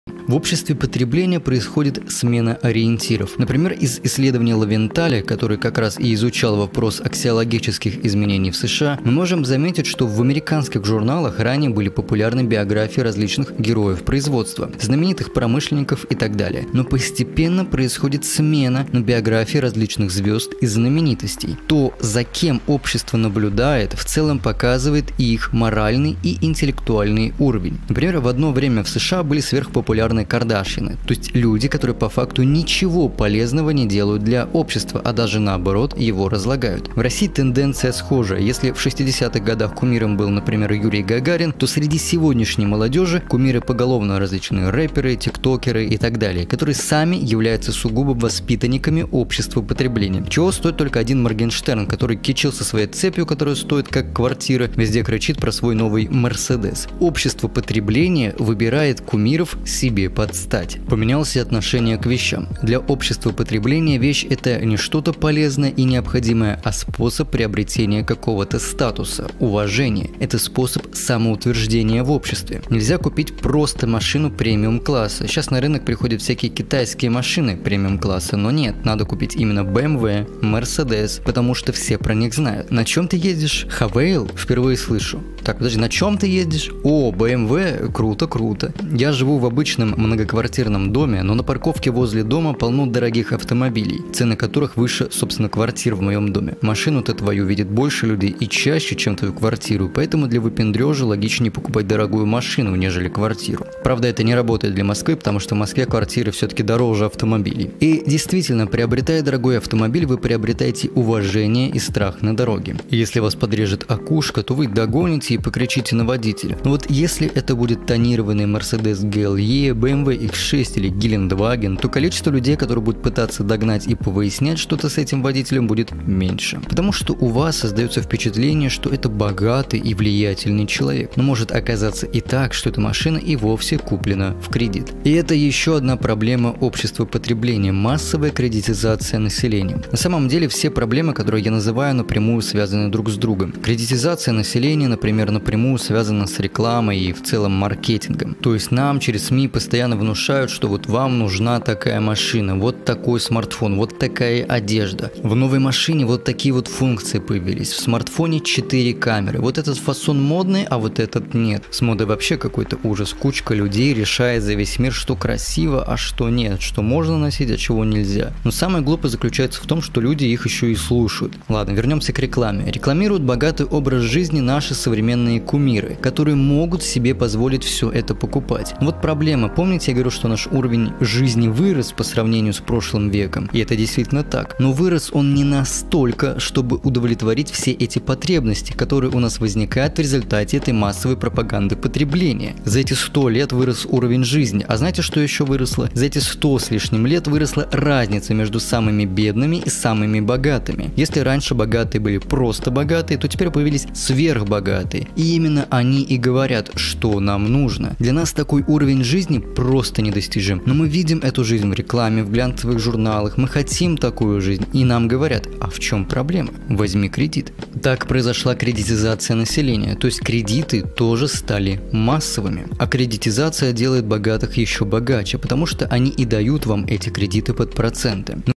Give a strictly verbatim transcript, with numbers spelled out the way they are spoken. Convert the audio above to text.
В обществе потребления происходит смена ориентиров. Например, из исследования Лавенталя, который как раз и изучал вопрос аксиологических изменений в США, мы можем заметить, что в американских журналах ранее были популярны биографии различных героев производства, знаменитых промышленников и так далее. Но постепенно происходит смена на биографии различных звезд и знаменитостей. То, за кем общество наблюдает, в целом показывает и их моральный и интеллектуальный уровень. Например, в одно время в США были сверхпопулярны Кардашьяны, то есть люди, которые по факту ничего полезного не делают для общества, а даже наоборот его разлагают. В России тенденция схожая. Если в шестидесятых годах кумиром был, например, Юрий Гагарин, то среди сегодняшней молодежи кумиры поголовно различные рэперы, тиктокеры и так далее, которые сами являются сугубо воспитанниками общества потребления. Чего стоит только один Моргенштерн, который кичился своей цепью, которая стоит как квартира, везде кричит про свой новый Мерседес. Общество потребления выбирает кумиров себе подстать. Поменялось и отношение к вещам. Для общества потребления вещь – это не что-то полезное и необходимое, а способ приобретения какого-то статуса, уважения. Это способ самоутверждения в обществе. Нельзя купить просто машину премиум-класса. Сейчас на рынок приходят всякие китайские машины премиум-класса, но нет, надо купить именно бэ эм вэ, Mercedes, потому что все про них знают. На чем ты ездишь? Хавейл? Впервые слышу. Так, подожди, на чем ты ездишь? О, бэ эм вэ? Круто, круто. Я живу в обычном многоквартирном доме, но на парковке возле дома полно дорогих автомобилей, цены которых выше, собственно, квартир в моем доме. Машину-то твою видит больше людей и чаще, чем твою квартиру, поэтому для выпендрежа логичнее покупать дорогую машину, нежели квартиру. Правда, это не работает для Москвы, потому что в Москве квартиры все-таки дороже автомобилей. И действительно, приобретая дорогой автомобиль, вы приобретаете уважение и страх на дороге. И если вас подрежет окушка, то вы догоните и покричите на водителя. Но вот если это будет тонированный Mercedes джи эл и, бэ эм вэ икс шесть или Гелендваген, то количество людей, которые будут пытаться догнать и повыяснять что-то с этим водителем, будет меньше. Потому что у вас создается впечатление, что это богатый и влиятельный человек. Но может оказаться и так, что эта машина и вовсе куплена в кредит. И это еще одна проблема общества потребления – массовая кредитизация населения. На самом деле все проблемы, которые я называю, напрямую связаны друг с другом. Кредитизация населения, например, напрямую связана с рекламой и в целом маркетингом. То есть нам через СМИ постоянно внушают, что вот вам нужна такая машина, вот такой смартфон, вот такая одежда. В новой машине вот такие вот функции появились. В смартфоне четыре камеры. Вот этот фасон модный, а вот этот нет. С модой вообще какой-то ужас. Кучка людей решает за весь мир, что красиво, а что нет, что можно носить, а чего нельзя. Но самое глупое заключается в том, что люди их еще и слушают. Ладно, вернемся к рекламе. Рекламируют богатый образ жизни наши современные кумиры, которые могут себе позволить все это покупать. Но вот проблема. Помните, я говорю, что наш уровень жизни вырос по сравнению с прошлым веком? И это действительно так. Но вырос он не настолько, чтобы удовлетворить все эти потребности, которые у нас возникают в результате этой массовой пропаганды потребления. За эти сто лет вырос уровень жизни. А знаете, что еще выросло? За эти сто с лишним лет выросла разница между самыми бедными и самыми богатыми. Если раньше богатые были просто богатые, то теперь появились сверхбогатые. И именно они и говорят, что нам нужно. Для нас такой уровень жизни просто недостижим. Но мы видим эту жизнь в рекламе, в глянцевых журналах, мы хотим такую жизнь. И нам говорят, а в чем проблема? Возьми кредит. Так произошла кредитизация населения, то есть кредиты тоже стали массовыми. А кредитизация делает богатых еще богаче, потому что они и дают вам эти кредиты под проценты.